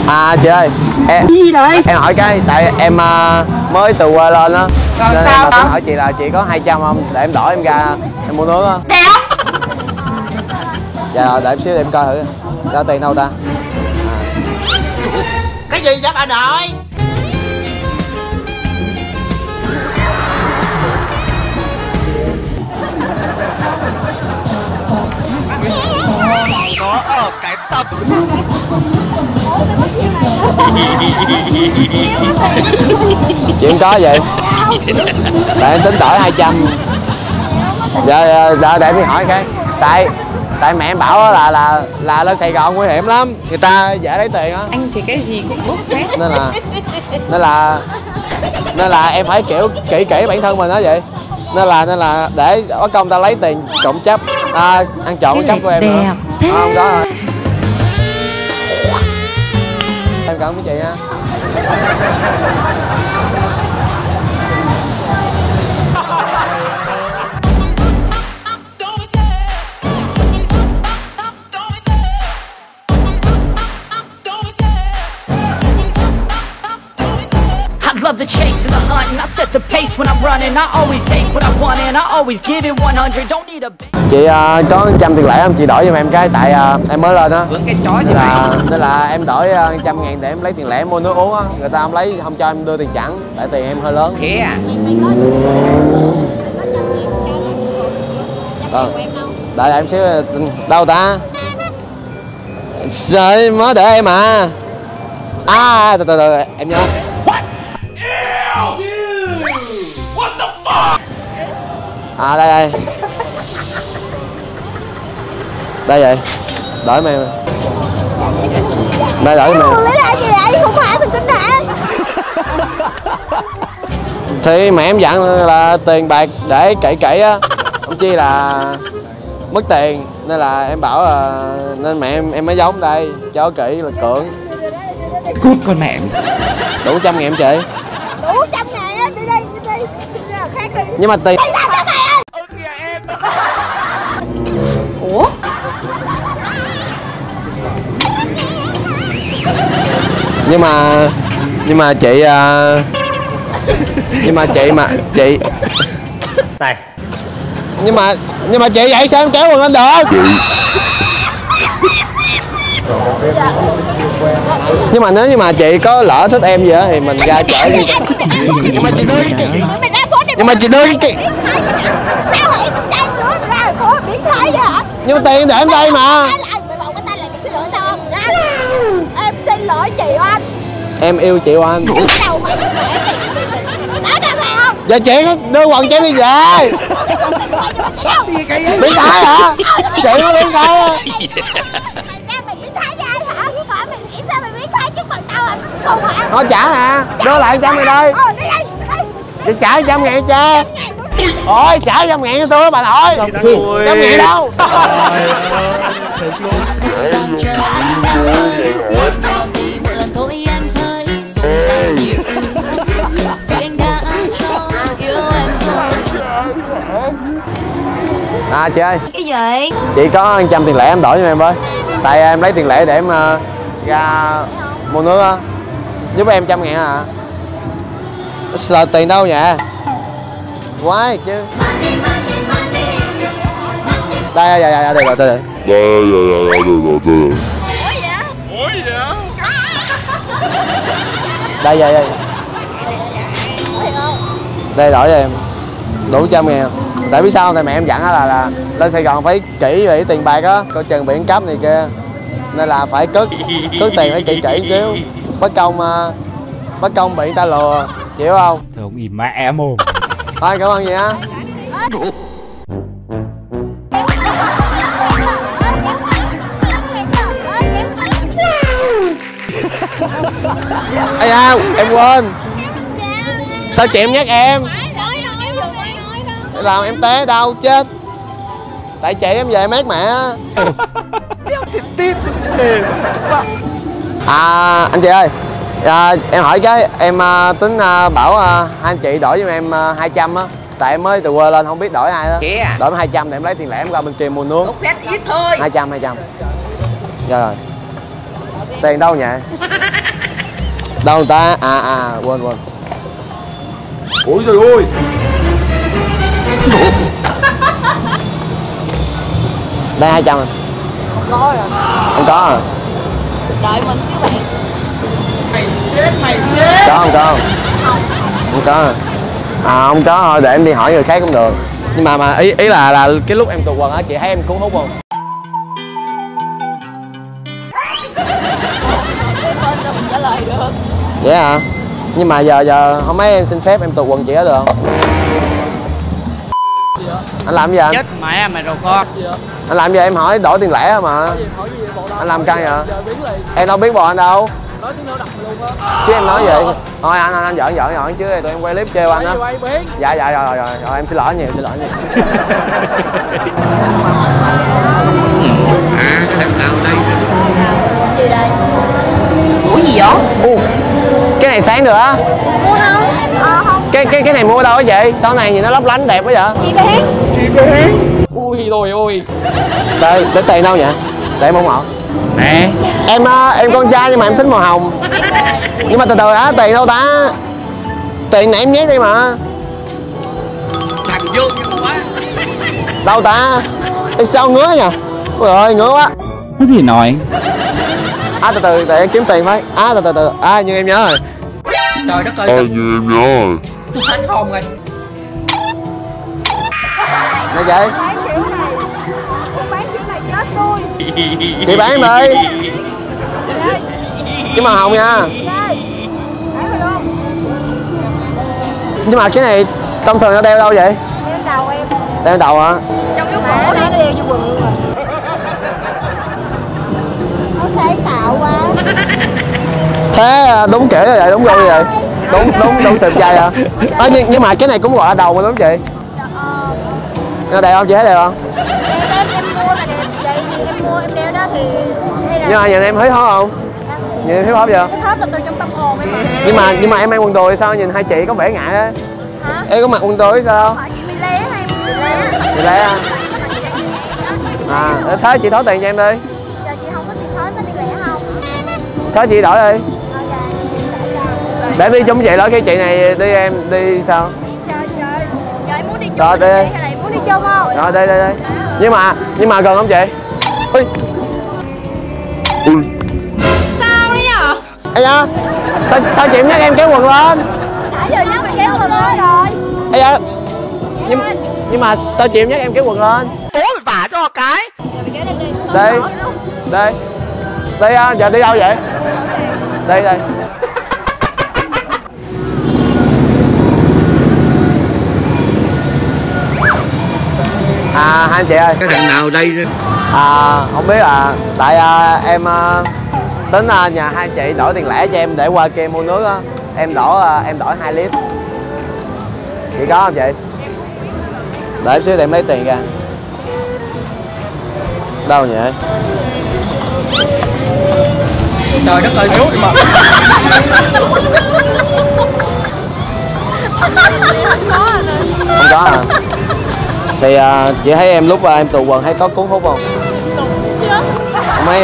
À chị ơi, gì đây? em hỏi cái, tại em mới từ quê lên á, nên sao em tính hỏi chị là chị có 200 không? Để em đổi em ra em mua nước á. Đéo. Dạ rồi, để em xíu để em coi thử. Ra tiền đâu ta? Cái gì vậy bà nội? Nó ở cái tập. Chị không có vậy. Tại em tính đổi 200. Dạ, để em đi hỏi cái. Tại mẹ em bảo là lên Sài Gòn nguy hiểm lắm, người ta dễ lấy tiền á. Anh thì cái gì cũng bốc phét. Nên là em phải kiểu kỹ bản thân mình đó vậy. Nên là để có công ta lấy tiền trộm cắp, ăn trộm cái cắp của em nữa. Không có rồi. Em cảm ơn chị nha. Love the chase and the hunt, and I set the pace when I'm running. I always take what I want and I always give it 100. Don't need a. Chị có 100 tiền lẻ không? Chị đổi giùm em cái, tại em mới lên á. Vướng cái chó gì Nên là em đổi 100.000 để em lấy tiền lẻ mua nước uống á. Người ta không lấy, không cho em đưa tiền chẵn, tại tiền em hơi lớn. thế à? Đợi em xíu. Đâu ta? Trời, mới để em à. Từ em nhớ. Đây vậy, đổi mày. Đây đổi mày. Lấy lại gì vậy? Không phải thằng kinh hả? Thì mẹ em dặn là tiền bạc để kỹ á, không chi là mất tiền, nên là em bảo là nên mẹ em mới giống đây cho kỹ là cưỡng. Cút con mẹ. Đủ 100.000 chị. Đủ 100.000 á, đi đi. Khác đi. Nhưng mà tiền. Ủa? Nhưng mà chị Này. Nhưng mà chị vậy sao em kéo quần lên được? Nhưng mà nếu như mà chị có lỡ thích em gì á thì mình ra chở đi. Nhưng mà chị đưa cái Sao vậy? Chạy nữa ra phố biến thái vậy hả? nhưng mà tiền để em đây mà. Mày bảo cái tay là xin lỗi tao không? Em xin lỗi chị Oanh. Em yêu chị Oanh. Đầu mày nói ra mày không? Dạ chị có đưa quần cho em đi về. Biến thái hả? Chị có biến thái á. Mày biến thái với ai hả? Mày nghĩ sao mày biến thái trước mặt tao à? Không hả? Thôi trả nè, đưa lại 100 mày đây. Chị trả 100.000 cha. Ôi trả 100.000 cho tôi bà nội. 100.000 đâu. Chị ơi. Cái gì? Chị có 100 tiền lẻ em đổi cho em với. Tại em lấy tiền lẻ để em ra mua nước á. Giúp em 100.000 à? Sợ tiền đâu nhỉ? Quái chứ. Đây được rồi. Đây đổi cho em. Đủ 100.000. Tại biết sao không? Tại mẹ em dặn là lên Sài Gòn phải kỹ về tiền bạc á, coi chừng biển cắp này kia, nên là phải cất tiền phải kỹ một xíu, bất công bị người ta lừa, chịu không? Thôi ông im mẹ mồm. Thôi cảm ơn gì á. Ây da, em quên. Sao chị em nhắc em? Sẽ làm em té đâu chết. Tại chị em về mát mẹ. Anh chị ơi, em hỏi cái, em tính bảo hai anh chị đổi giùm em 200 á. Tại em mới từ quê lên không biết đổi ai đó. Đổi 200 để em lấy tiền lẻ em qua bên kia mua nước. Ít thôi. 200. Rồi. Tiền đâu nhỉ? Đâu người ta? Quên. Ôi trời ơi. Đây 200 à? Không có rồi. Không có à? Đợi mình xíu bạn. Có không? Không có à? Không có thôi, để em đi hỏi người khác cũng được. Nhưng mà ý là cái lúc em tụt quần á, chị thấy em cuốn hút không? Mình trả lời được. Vậy hả? Nhưng mà giờ không mấy em xin phép em tụt quần chị có được không? Anh làm gì anh? Chết mẹ mày rồi con. Anh làm gì em hỏi đổi tiền lẻ mà. Anh làm căng vậy? Em đâu biết bò anh đâu. Chứ em nói vậy. Thôi anh giỡn chứ tụi em quay clip trêu anh á. Dạ rồi em xin lỗi nhiều. Cái đằng nào đây? Gì đây? Ủa gì vậy? Cái này sáng được á. Mua không? Không. Cái này mua đâu á chị? Sau này nhìn nó lấp lánh đẹp quá vậy? Chị bán. Ui rồi ôi. Để tiền đâu vậy? Để em không ngọt. Nè. Em con trai nhưng mà em thích màu hồng. Nhưng mà từ từ đã, tiền đâu ta? Tiền này em nhét đi mà. Thằng vô nhưng quá. Đâu ta? Ê, sao ngứa nhỉ? Ôi ơi ngứa quá. Cái gì nói? Từ từ để em kiếm tiền với. Từ từ. Nhưng em nhớ rồi. Trời đất ơi. Như em nhớ. Tôi hết hồn rồi. Nè chị. Bán kiểu này. Không bán kiểu này chết tôi. Chị bán em đi. Cái màu hồng nha. Bán rồi luôn. Nhưng mà cái này thông thường nó đeo đâu vậy? Em đầu em. Đeo đầu hả? Trong lúc mà nó đeo vô quần luôn rồi. Nó sáng tạo quá. Thế đúng kiểu như vậy, đúng gu như vậy. Đúng sườn trai hả? Nhưng mà cái này cũng gọi là đầu mà đúng không chị? Nó đẹp không chị, thấy đẹp không? Em mua là đẹp vậy thì em mua em đeo đó thì hay là Nhưng mà nhìn em thấy hot không? Nhìn em thấy hot chưa? cái hết là từ trong tâm hồn em mà. Nhưng mà em mang quần đùi sao nhìn hai chị có vẻ ngại á? Hả? Em có mặc quần đùi sao? Hỏi chị Mì Lé hay Mì Lé? Chị lẽ à? Thế chị thối tiền cho em đi. Giờ chị không có tiền thối có tiền lẻ không? Thế chị đổi đi. Dạ. Để đi chung chị, lỡ cái chị này đi em đi sao? Trời. Giờ em muốn đi chung Rồi, với đi. chị hay là em muốn đi chung không? Rồi đây. Nhưng mà gần không chị? Ui. Sao đấy nhở? Ây da. Sao chị nhắc em kéo quần lên? Nãy giờ nhắc mình kéo quần lên rồi. Ây da. Nhưng mà sao chị nhắc em kéo quần lên? Bố mày vả cho cái. Giờ mình kéo lên đi. Đi. Đi giờ đi đâu vậy? Đây. Hai anh chị ơi. Cái đằng nào đây? Không biết tại em tính nhà hai chị đổi tiền lẻ cho em để qua kia mua nước á. Em đổi 2 lít. Chị có không chị? Để em xíu để em lấy tiền ra. Đâu vậy? Trời đất ơi. Không có à? Thì chị thấy em lúc em tụt quần hay có cuốn hút không? Không mấy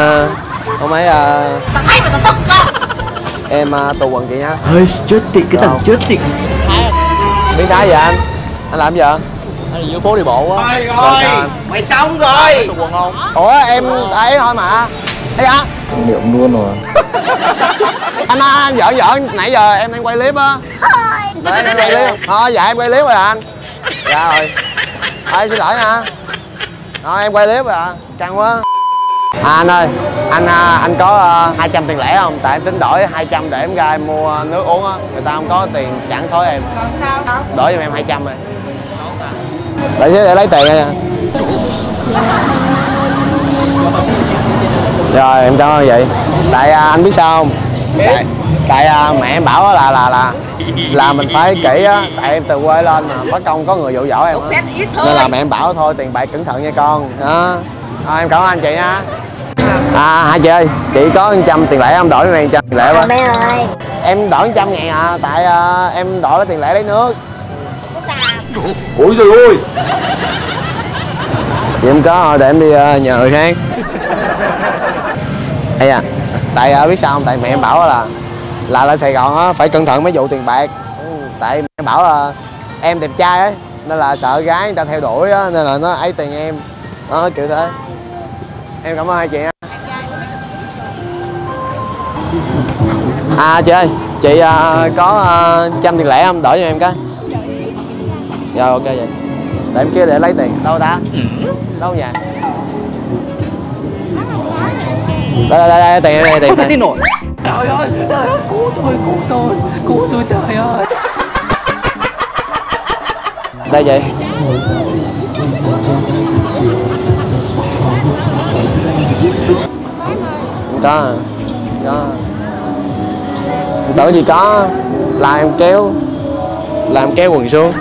Tao thấy mày tao tức con. em tụt quần chị nha. Hơi chết tiệt cái thằng chết tiệt. Biến thái vậy anh? Anh làm gì vậy? Anh đi vô phố đi bộ á. Rồi sao anh? Mày xong rồi. Tụt quần không? Ủa em ấy thôi mà. Ê á. Niệm luôn rồi. Anh giỡn nãy giờ em đang quay clip á. Để em quay clip. Thôi dạ em quay clip rồi anh. Dạ rồi. Xin lỗi nha. Rồi em quay clip rồi căng quá. Anh ơi, anh có 200 tiền lẻ không? Tại em tính đổi 200 để em ra em mua nước uống á. Người ta không có tiền chẳng thối em. Đổi giùm em 200 rồi. Để xíu để lấy tiền nha. Rồi em cảm ơn vậy. Tại anh biết sao không? Tại mẹ em bảo là mình phải kỹ á. Tại em từ quê lên mà mất công có người dụ dỗ em á. Nên là mẹ em bảo thôi tiền bạc cẩn thận nha con. Đó. Em cảm ơn anh chị nha. Hai chị ơi, chị có 100 tiền lẻ không? Đổi cho em 100 tiền lẻ quá. Bé ơi. Em đổi 100 ngàn à. Tại em đổi tiền lẻ lấy nước. Ủa trời ơi. Chị không có thôi để em đi nhờ người khác. Ây tại biết sao không? Tại mẹ em bảo là lên Sài Gòn á phải cẩn thận mấy vụ tiền bạc. Tại em bảo là em đẹp trai ấy, nên là sợ gái người ta theo đuổi á, nên là nó ấy tiền em đó, kiểu thế. Em cảm ơn hai chị nha. À chị ơi, chị có 100 tiền lẻ không, đỡ cho em cái. Rồi ok vậy. Để em kia để lấy tiền. Đâu ta? Đâu nhà? Đây tiền em, tiền. Không thể tin nổi. Trời ơi, cứu tôi trời ơi. Đây chị. Không có. Có. Tưởng gì có. Làm kéo quần xuống.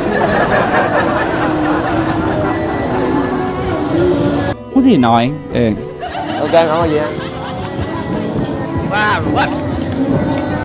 Không gì nói. Ừ. Ok, không có gì á. Wow, what?